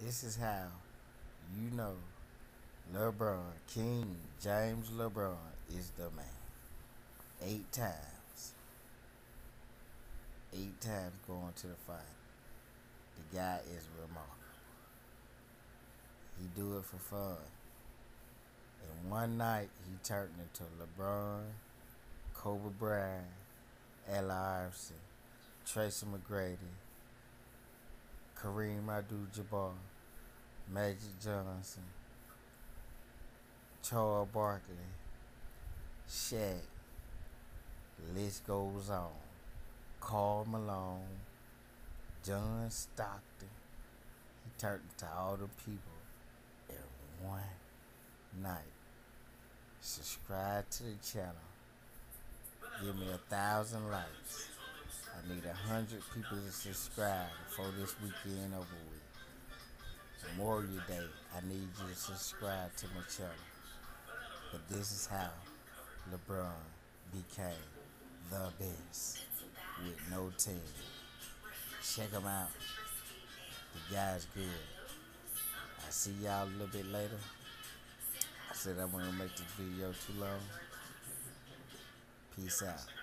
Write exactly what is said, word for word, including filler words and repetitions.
This is how you know LeBron, King James LeBron, is the man. Eight times. Eight times going to the final. The guy is remarkable. He do it for fun. And one night he turned into LeBron, Kobe Bryant, Allen Iverson, Tracy McGrady, Kareem Abdul-Jabbar, Magic Johnson, Charles Barkley, Shaq. The list goes on. Karl Malone, John Stockton. He turned into all the people in one night. Subscribe to the channel. Give me a thousand likes. I need a hundred people to subscribe before this weekend over with. Memorial Day, I need you to subscribe to my channel. But this is how LeBron became the best with no team. Check him out. The guy's good. I'll see y'all a little bit later. I said I wasn't gonna make this video too long. Peace out.